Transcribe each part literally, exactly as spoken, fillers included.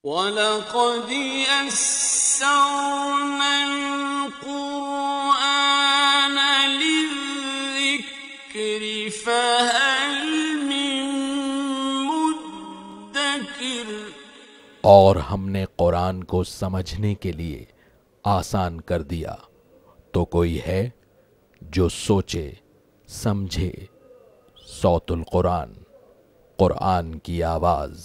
وَلَقَدْ يَسَّرْنَا الْقُرْآنَ لِلذِّكْرِ فَهَلْ مِن مُّدَّكِرٍ، اور ہم نے قرآن کو سمجھنے کے لیے آسان کر دیا، تو کوئی ہے جو سوچے سمجھے۔ صوت القرآن، قرآن کی آواز۔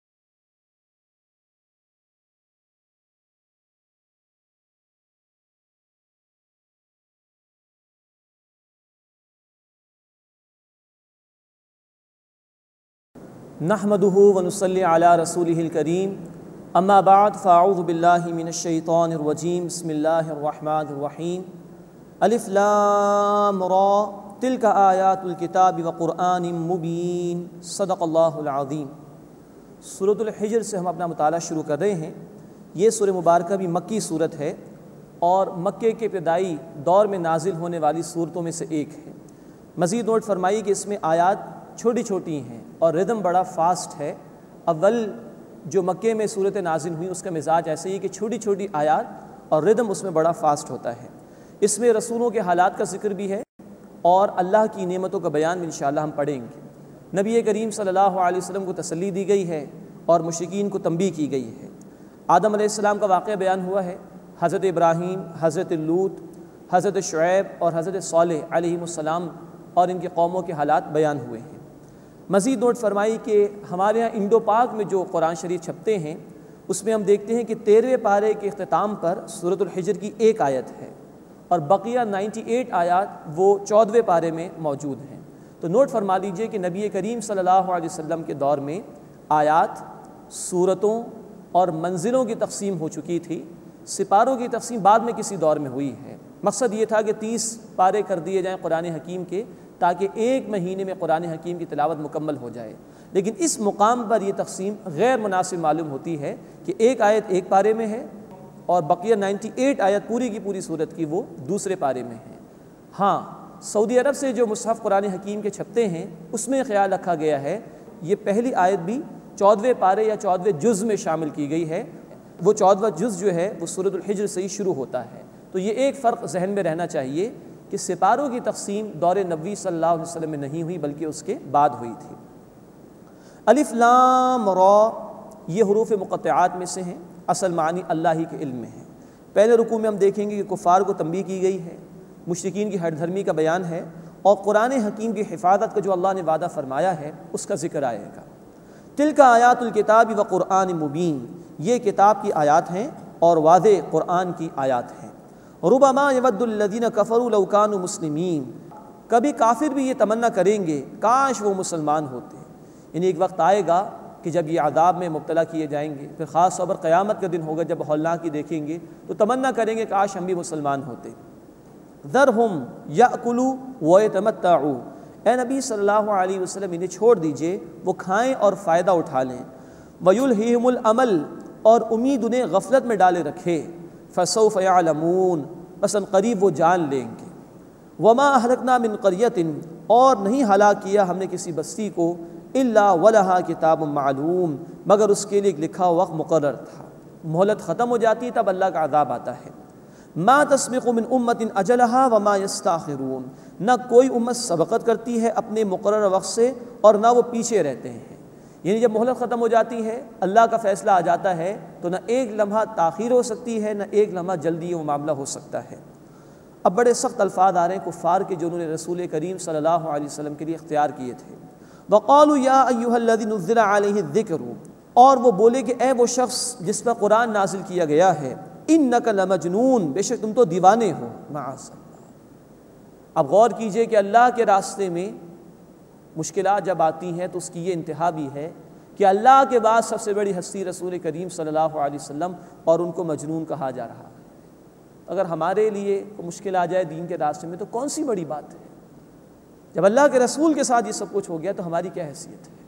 نحمده ونصلي على رسوله الكريم، اما بعد فاعوذ باللہ من الشیطان الرجیم، بسم اللہ الرحمن الرحیم۔ الف لام را تلک آیات الکتاب وقرآن مبین، صدق اللہ العظیم۔ سورۃ الحجر سے ہم اپنا مطالعہ شروع کر رہے ہیں۔ یہ سورہ مبارکہ بھی مکی صورت ہے اور مکے کے ابتدائی دور میں نازل ہونے والی صورتوں میں سے ایک ہے۔ مزید نوٹ فرمائی کہ اس میں آیات چھوٹی چھوٹی ہیں اور ردم بڑا فاسٹ ہے۔ اول جو مکے میں صورت نازل ہوئی اس کا مزاج ایسے ہی کہ چھوٹی چھوٹی آیات اور ردم اس میں بڑا فاسٹ ہوتا ہے۔ اس میں رسولوں کے حالات کا ذکر بھی ہے اور اللہ کی نعمتوں کا بیان بھی انشاءاللہ ہم پڑھیں گے۔ نبی کریم صلی اللہ علیہ وسلم کو تسلی دی گئی ہے اور مشرکین کو تنبیہ کی گئی ہے۔ آدم علیہ السلام کا واقعہ بیان ہوا ہے، حضرت ابراہیم، حضرت لوط، حضرت شعیب اور حضرت صالح علیہ السلام اور ان کے قوموں کے حالات بیان ہوئے ہیں۔ مزید نوٹ فرمائی کہ ہمارے ہاں انڈو پاک میں جو قرآن شریف چھپتے ہیں اس میں ہم دیکھتے ہیں کہ تیرہویں پارے کے اختتام پر سورۃ الحجر کی ایک آیت ہے اور بقیہ نائنٹی ایٹ آیات وہ چودھویں پارے میں موجود ہیں۔ تو نوٹ فرما لیجئے کہ نبی کریم صلی اللہ علیہ وسلم کے دور میں آیات، سورتوں اور منزلوں کی تقسیم ہو چکی تھی۔ سپاروں کی تقسیم بعد میں کسی دور میں ہوئی ہے۔ مقصد یہ تھا کہ تیس پارے کر دیے جائیں قرآن حکیم کے تاکہ ایک مہینے میں قرآن حکیم کی تلاوت مکمل ہو جائے، لیکن اس مقام پر یہ تقسیم غیر مناسب معلوم ہوتی ہے کہ ایک آیت ایک پارے میں ہے اور بقیہ نائنٹی ایٹ آیت پوری کی پوری صورت کی وہ دوسرے پارے میں ہے۔ ہاں، سعودی عرب سے جو مصحف قرآن حکیم کے چھپتے ہیں اس میں خیال رکھا گیا ہے یہ پہلی آیت بھی چودھویں پارے یا چودھویں جز میں شامل کی گئی ہے۔ وہ چودھواں جز جو ہے وہ سورۃ الحجر سے ہی شروع ہوتا ہے۔ تو یہ ایک فرق ذہن میں رہنا چاہیے کہ سپاروں کی تقسیم دور نبوی صلی اللہ علیہ وسلم میں نہیں ہوئی بلکہ اس کے بعد ہوئی تھی۔ الف لام را یہ حروف مقطعات میں سے ہیں، اصل معنی اللہ ہی کے علم میں ہے۔ پہلے رکوع میں ہم دیکھیں گے کہ کفار کو تنبیہ کی گئی ہے، مشرکین کی ہٹ دھرمی کا بیان ہے اور قرآن حکیم کی حفاظت کا جو اللہ نے وعدہ فرمایا ہے اس کا ذکر آئے گا۔ تلک آیات الکتاب و قرآن مبین، یہ کتاب کی آیات ہیں اور واضح قرآن کی آیات ہیں۔ ربما یود الذین کفروا لو کانوا مسلمین، کبھی کافر بھی یہ تمنا کریں گے کاش وہ مسلمان ہوتے۔ یعنی ایک وقت آئے گا کہ جب یہ عذاب میں مبتلا کیے جائیں گے، پھر خاص طور پر قیامت کا دن ہوگا جب ہولناکی دیکھیں گے تو تمنا کریں گے کاش ہم بھی مسلمان ہوتے۔ ذرہم یأکلوا ویتمتعوا، اے نبی صلی اللہ علیہ وسلم انہیں چھوڑ دیجئے، وہ کھائیں اور فائدہ اٹھا لیں۔ ویلہہم الامل، اور امید انہیں غفلت میں ڈالے رکھے۔ فسوف یعلمون، مثلا قریب وہ جان لیں گے۔ وما اہلکنا من قریۃ، اور نہیں ہلاک کیا ہم نے کسی بستی کو، الا ولہا کتاب معلوم، مگر اس کے لیے ایک لکھا وقت مقرر تھا۔ مہلت ختم ہو جاتی تب اللہ کا عذاب آتا ہے۔ ما تسبق من امت اجلہا وما یستاخرون، نہ کوئی امت سبقت کرتی ہے اپنے مقرر وقت سے اور نہ وہ پیچھے رہتے ہیں۔ یعنی جب مہلت ختم ہو جاتی ہے، اللہ کا فیصلہ آ جاتا ہے تو نہ ایک لمحہ تاخیر ہو سکتی ہے نہ ایک لمحہ جلدی وہ معاملہ ہو سکتا ہے۔ اب بڑے سخت الفاظ آ رہے ہیں کفار کے جو انہوں نے رسول کریم صلی اللہ علیہ وسلم کے لیے اختیار کیے تھے۔ وقالوا یا ایھا الذی نزل علیہ الذکر، اور وہ بولے کہ اے وہ شخص جس پر قرآن نازل کیا گیا ہے، انک لمجنون، بے شک تم تو دیوانے ہو۔ معاذ اللہ۔ اب غور کیجئے کہ اللہ کے راستے میں مشکلات جب آتی ہیں تو اس کی یہ انتہا بھی ہے کہ اللہ کے بعد سب سے بڑی ہستی رسول کریم صلی اللہ علیہ وسلم اور ان کو مجنون کہا جا رہا ہے۔ اگر ہمارے لیے مشکل آ جائے دین کے راستے میں تو کون سی بڑی بات ہے؟ جب اللہ کے رسول کے ساتھ یہ سب کچھ ہو گیا تو ہماری کیا حیثیت ہے؟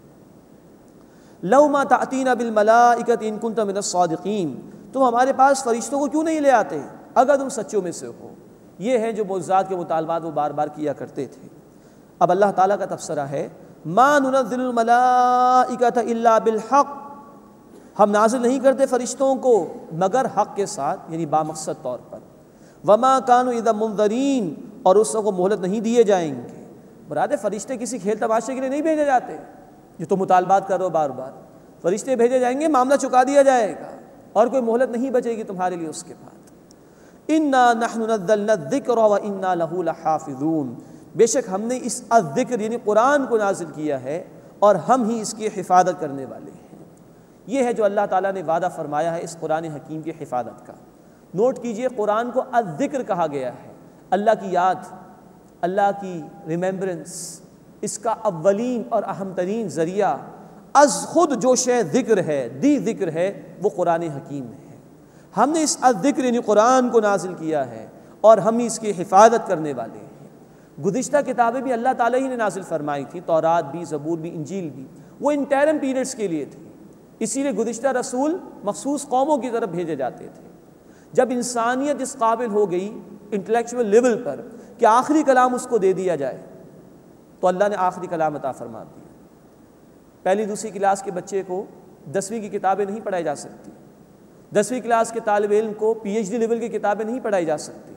لو ما تأتینا بالملائکۃ ان کنت من الصادقین، تم ہمارے پاس فرشتوں کو کیوں نہیں لے آتے اگر تم سچوں میں سے ہو؟ یہ ہیں جو معجزات کے مطالبات وہ بار بار کیا کرتے تھے۔ اب اللہ تعالیٰ کا تبصرہ ہے، ما ننزل الملائکۃ الا بالحق، ہم نازل نہیں کرتے فرشتوں کو مگر حق کے ساتھ، یعنی بامقصد طور پر۔ وما كانوا اذا منذرین، اور اس کو مہلت نہیں دیے جائیں گے۔ مراد فرشتے کسی کھیل تماشے کے لیے نہیں بھیجے جاتے جو تو مطالبات کر رہے ہو بار بار، فرشتے بھیجے جائیں گے، معاملہ چکا دیا جائے گا اور کوئی مہلت نہیں بچے گی تمہارے لیے اس کے بعد۔ انا نحن نزلنا الذکر وانا له لحافظون، بے شک ہم نے اس الذکر یعنی قرآن کو نازل کیا ہے اور ہم ہی اس کی حفاظت کرنے والے ہیں۔ یہ ہے جو اللہ تعالیٰ نے وعدہ فرمایا ہے اس قرآن حکیم کی حفاظت کا۔ نوٹ کیجئے قرآن کو الذکر کہا گیا ہے، اللہ کی یاد، اللہ کی ریمیمبرنس، اس کا اولین اور اہم ترین ذریعہ از خود جو شے ذکر ہے، دی ذکر ہے، وہ قرآن حکیم ہے۔ ہم نے اس الذکر یعنی قرآن کو نازل کیا ہے اور ہم ہی اس کی حفاظت کرنے والے ہیں۔ گزشتہ کتابیں بھی اللہ تعالیٰ ہی نے نازل فرمائی تھی، تورات بھی، زبور بھی، انجیل بھی، وہ انٹرم پیریڈز کے لیے تھی، اسی لیے گزشتہ رسول مخصوص قوموں کی طرف بھیجے جاتے تھے۔ جب انسانیت اس قابل ہو گئی انٹلیکچول لیول پر کہ آخری کلام اس کو دے دیا جائے تو اللہ نے آخری کلام عطا فرما دیا۔ پہلی دوسری کلاس کے بچے کو دسویں کی کتابیں نہیں پڑھائی جا سکتی، دسویں کلاس کے طالب علم کو پی ایچ ڈی لیول کی کتابیں نہیں پڑھائی جا سکتی،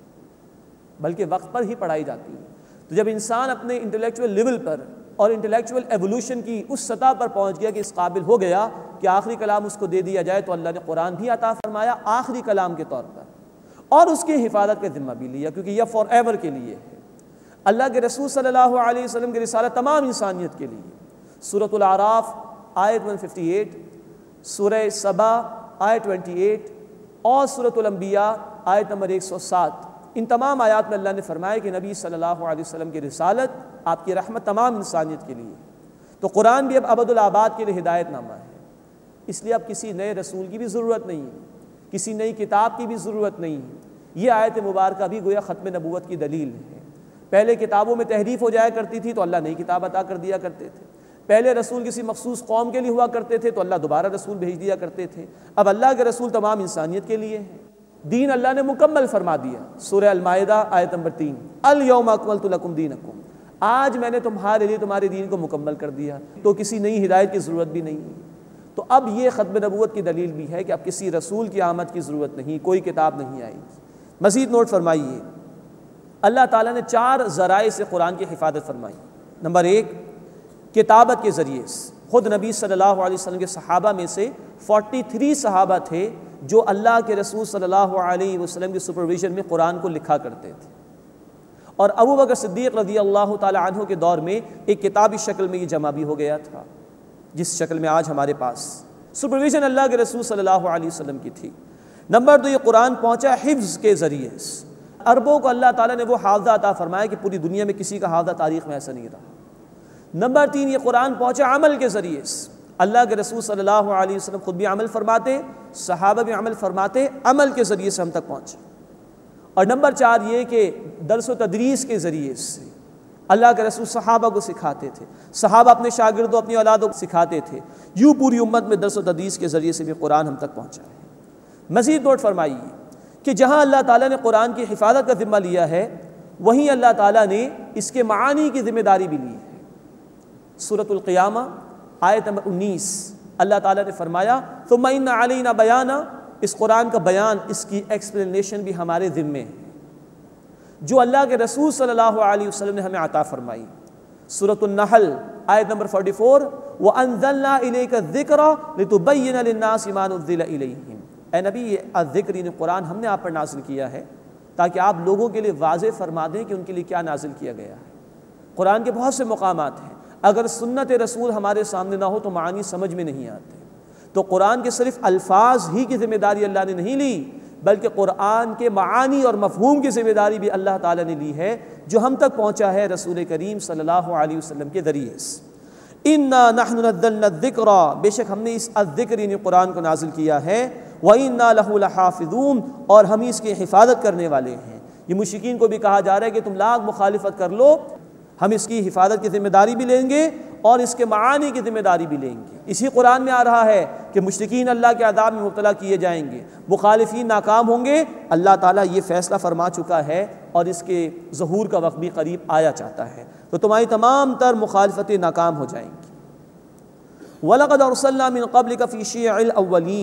بلکہ وقت پر ہی پڑھائی جاتی ہیں۔ تو جب انسان اپنے انٹلیکچول لیول پر اور انٹلیکچول ایوولوشن کی اس سطح پر پہنچ گیا کہ اس قابل ہو گیا کہ آخری کلام اس کو دے دیا جائے، تو اللہ نے قرآن بھی عطا فرمایا آخری کلام کے طور پر، اور اس کی حفاظت کا ذمہ بھی لیا، کیونکہ یہ فار ایور کے لیے ہے۔ اللہ کے رسول صلی اللہ علیہ وسلم کی رسالت تمام انسانیت کے لیے۔ سورۃ الاعراف آیت ایک سو اٹھاون، سورہ سبا آیت اٹھائیس اور سورۃ الانبیاء آیت نمبر ایک سو سات، ان تمام آیات میں اللہ نے فرمایا کہ نبی صلی اللہ علیہ وسلم کی رسالت آپ کی رحمت تمام انسانیت کے لیے۔ تو قرآن بھی اب ابد الآباد کے لیے ہدایت نامہ ہے، اس لیے اب کسی نئے رسول کی بھی ضرورت نہیں ہے، کسی نئی کتاب کی بھی ضرورت نہیں ہے۔ یہ آیت مبارکہ بھی گویا ختم نبوت کی دلیل ہے۔ پہلے کتابوں میں تحریف ہو جایا کرتی تھی تو اللہ نئی کتاب عطا کر دیا کرتے تھے، پہلے رسول کسی مخصوص قوم کے لیے ہوا کرتے تھے تو اللہ دوبارہ رسول بھیج دیا کرتے تھے، اب اللہ کے رسول تمام انسانیت کے لیے ہیں۔ دین اللہ نے مکمل فرما دیا۔ سورہ المائدہ آیت نمبر تین، الیوم اکملت لکم دینکم، آج میں نے تمہارے لیے تمہارے دین کو مکمل کر دیا، تو کسی نئی ہدایت کی ضرورت بھی نہیں ہے۔ تو اب یہ ختم نبوت کی دلیل بھی ہے کہ اب کسی رسول کی آمد کی ضرورت نہیں، کوئی کتاب نہیں آئے گی۔ مزید نوٹ فرمائیے، اللہ تعالیٰ نے چار ذرائع سے قرآن کی حفاظت فرمائی۔ نمبر ایک، کتابت کے ذریعے سے۔ خود نبی صلی اللہ علیہ وسلم کے صحابہ میں سے تینتالیس صحابہ تھے جو اللہ کے رسول صلی اللہ علیہ وسلم کی سپرویژن میں قرآن کو لکھا کرتے تھے، اور ابو بکر صدیق رضی اللہ تعالی عنہ کے دور میں ایک کتابی شکل میں یہ جمع بھی ہو گیا تھا، جس شکل میں آج ہمارے پاس سپرویژن اللہ کے رسول صلی اللہ علیہ وسلم کی تھی۔ نمبر دو، یہ قرآن پہنچا حفظ کے ذریعے سے، عربوں کو اللہ تعالیٰ نے وہ حافظہ عطا فرمایا کہ پوری دنیا میں کسی کا حافظہ تاریخ میں ایسا نہیں رہا۔ نمبر تین، یہ قرآن پہنچا عمل کے ذریعے سے، اللہ کے رسول صلی اللہ علیہ وسلم خود بھی عمل فرماتے، صحابہ بھی عمل فرماتے، عمل کے ذریعے سے ہم تک پہنچا۔ اور نمبر چار یہ کہ درس و تدریس کے ذریعے سے اللہ کے رسول صحابہ کو سکھاتے تھے، صحابہ اپنے شاگردوں اپنی اولادوں کو سکھاتے تھے، یوں پوری امت میں درس و تدریس کے ذریعے سے بھی قرآن ہم تک پہنچا ہے۔ مزید نوٹ فرمائیے کہ جہاں اللہ تعالیٰ نے قرآن کی حفاظت کا ذمہ لیا ہے، وہیں اللہ تعالیٰ نے اس کے معانی کی ذمہ داری بھی لی ہے۔ سورۃ القیامہ آیت نمبر انیس، اللہ تعالیٰ نے فرمایا ثم ان علینا بیانا، اس قرآن کا بیان، اس کی ایکسپلینیشن بھی ہمارے ذمے ہے، جو اللہ کے رسول صلی اللہ علیہ وسلم نے ہمیں عطا فرمائی۔ سورۃ النحل آیت نمبر چوالیس، وَأَنزَلْنَا إِلَيْكَ الذِّكْرَ لِتُبَيِّنَ لِلنَّاسِ مَا نُزِّلَ إِلَيْهِمْ، اے نبی یہ الذکر یعنی قرآن ہم نے آپ پر نازل کیا ہے تاکہ آپ لوگوں کے لیے واضح فرما دیں کہ ان کے لیے کیا نازل کیا گیا ہے۔ قرآن کے بہت سے مقامات ہیں، اگر سنت رسول ہمارے سامنے نہ ہو تو معانی سمجھ میں نہیں آتے۔ تو قرآن کے صرف الفاظ ہی کی ذمہ داری اللہ نے نہیں لی، بلکہ قرآن کے معانی اور مفہوم کی ذمہ داری بھی اللہ تعالیٰ نے لی ہے، جو ہم تک پہنچا ہے رسول کریم صلی اللہ علیہ وسلم کے ذریعے سے۔ اِنَّا نَحْنُ نَزَّلْنَا الذِّكْرَ، بے شک ہم نے اس الذکر یعنی قرآن کو نازل کیا ہے، وَإِنَّا لَهُ لَحَافِظُونَ، اور ہم اس کی حفاظت کرنے والے ہیں۔ یہ مشرکین کو بھی کہا جا رہا ہے کہ تم لاکھ مخالفت کر لو، ہم اس کی حفاظت کی ذمہ داری بھی لیں گے اور اس کے معانی کی ذمہ داری بھی لیں گے۔ اسی قرآن میں آ رہا ہے کہ مشرکین اللہ کے عذاب میں مبتلا کیے جائیں گے، مخالفین ناکام ہوں گے۔ اللہ تعالیٰ یہ فیصلہ فرما چکا ہے اور اس کے ظہور کا وقت بھی قریب آیا چاہتا ہے، تو تمہاری تمام تر مخالفتیں ناکام ہو جائیں گی۔ وَلَقَدْ أَرْسَلْنَا مِن قَبْلِكَ فِي شِيَعِ الْأَوَّلِينَ